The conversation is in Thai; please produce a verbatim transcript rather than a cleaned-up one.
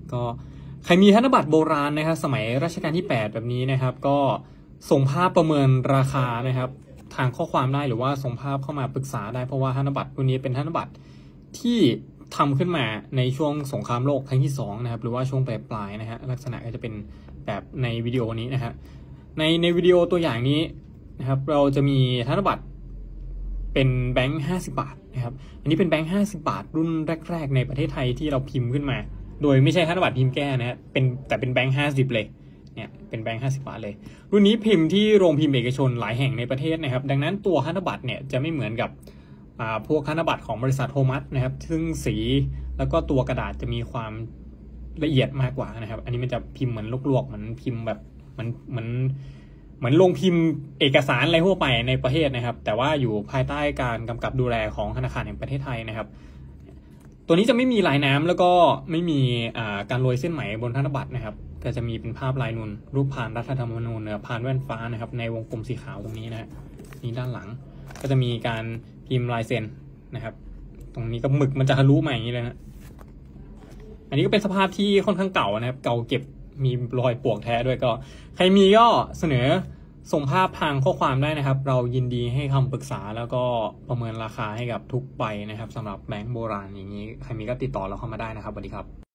ก็ใครมีธนบัตรโบราณนะครับสมัยรัชกาลที่แปดแบบนี้นะครับก็ส่งภาพประเมินราคานะครับทางข้อความได้หรือว่าส่งภาพเข้ามาปรึกษาได้เพราะว่าธนบัตรรุ่นนี้เป็นธนบัตรที่ทำขึ้นมาในช่วงสงครามโลกครั้งที่สองนะครับหรือว่าช่วงปลายปลายนะฮะลักษณะก็จะเป็นแบบในวิดีโอนี้นะฮะในในวิดีโอตัวอย่างนี้นะครับเราจะมีธนบัตรเป็นแบงค์ห้าสิบบาทนะครับอันนี้เป็นแบงค์ห้าสิบบาทรุ่นแรกๆในประเทศไทยที่เราพิมพ์ขึ้นมาโดยไม่ใช่ธนบัตรพิมพ์แก้นะฮะเป็นแต่เป็นแบงค์ห้าสิบเลยเนี่ยเป็นแบงค์ห้าสิบบาทเลยรุ่นนี้พิมพ์ที่โรงพิมพ์เอกชนหลายแห่งในประเทศนะครับดังนั้นตัวธนบัตรเนี่ยจะไม่เหมือนกับอ่าพวกธนบัตรของบริษัทโทมัสนะครับซึ่งสีแล้วก็ตัวกระดาษจะมีความละเอียดมากกว่านะครับอันนี้มันจะพิมพ์เหมือนลวกๆเหมือนพิมพ์แบบเหมือนเหมือนเหมือนลงพิมพ์เอกสารอะไรทั่วไปในประเทศนะครับแต่ว่าอยู่ภายใต้การกำกับดูแลของธนาคารแห่งประเทศไทยนะครับตัวนี้จะไม่มีลายน้ำแล้วก็ไม่มีการโรยเส้นไหมบนธนบัตรนะครับก็จะมีเป็นภาพลายนูนรูปพานรัฐธรรมนูญเนื้อพานแว่นฟ้านะครับในวงกลมสีขาวตรงนี้นะฮะนี่ด้านหลังก็จะมีการพิมพ์ลายเซ็นนะครับตรงนี้ก็หมึกมันจะทะลุมาอย่างนี้เลยนะอันนี้ก็เป็นสภาพที่ค่อนข้างเก่านะครับเก่าเก็บมีรอยปลวกแท้ด้วยก็ใครมีก็เสนอส่งภาพทางข้อความได้นะครับเรายินดีให้คำปรึกษาแล้วก็ประเมินราคาให้กับทุกใบนะครับสำหรับแบงก์โบราณอย่างนี้ใครมีก็ติดต่อเราเข้ามาได้นะครับสวัสดีครับ